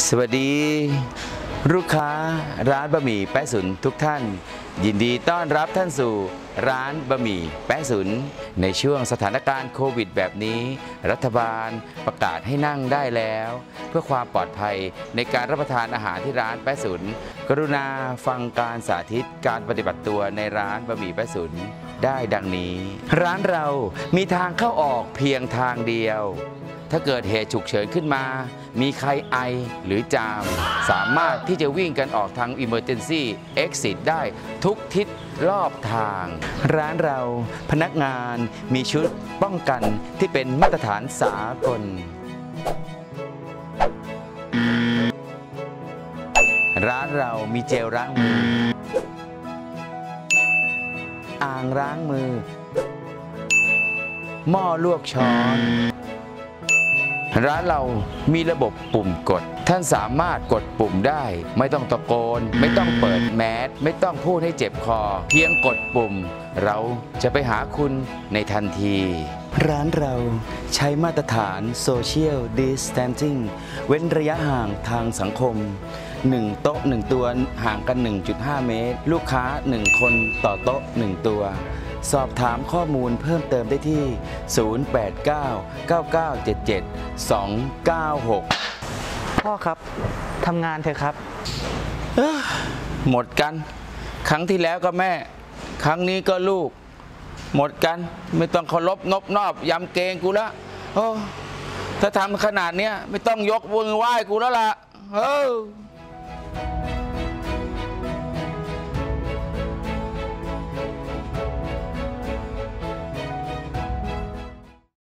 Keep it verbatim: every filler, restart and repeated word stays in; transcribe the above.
สวัสดีลูกค้าร้านบะหมี่แป๊ะสุนทุกท่านยินดีต้อนรับท่านสู่ร้านบะหมี่แป๊ะสุนในช่วงสถานการณ์โควิดแบบนี้รัฐบาลประกาศให้นั่งได้แล้วเพื่อความปลอดภัยในการรับประทานอาหารที่ร้านแป๊ะสุนกรุณาฟังการสาธิตการปฏิบัติตัวในร้านบะหมี่แป๊ะสุนได้ดังนี้ร้านเรามีทางเข้าออกเพียงทางเดียวถ้าเกิดเหตุฉุกเฉินขึ้นมามีใครไอหรือจามสามารถที่จะวิ่งกันออกทาง Emergency Exit ได้ทุกทิศรอบทาง ร้านเราพนักงานมีชุดป้องกันที่เป็นมาตรฐานสากลร้านเรามีเจลล้างมืออ่างล้างมือหม้อลวกช้อนร้านเรามีระบบปุ่มกดท่านสามารถกดปุ่มได้ไม่ต้องตะโกนไม่ต้องเปิดแมสไม่ต้องพูดให้เจ็บคอเพียงกดปุ่มเราจะไปหาคุณในทันทีร้านเราใช้มาตรฐาน Social Distancing เว้นระยะห่างทางสังคมหนึ่งโต๊ะหนึ่งตัวห่างกัน หนึ่งจุดห้า เมตรลูกค้าหนึ่งคนต่อโต๊ะหนึ่งตัวสอบถามข้อมูลเพิ่มเติมได้ที่ ศูนย์ แปด เก้า เก้า เก้า เจ็ด เจ็ด สอง เก้า หกพ่อครับทำงานเถอะครับหมดกันครั้งที่แล้วก็แม่ครั้งนี้ก็ลูกหมดกันไม่ต้องเคารพนบนอบยำเกรงกูแล้วถ้าทำขนาดนี้ไม่ต้องยกมือไหว้กูแล้วล่ะเออ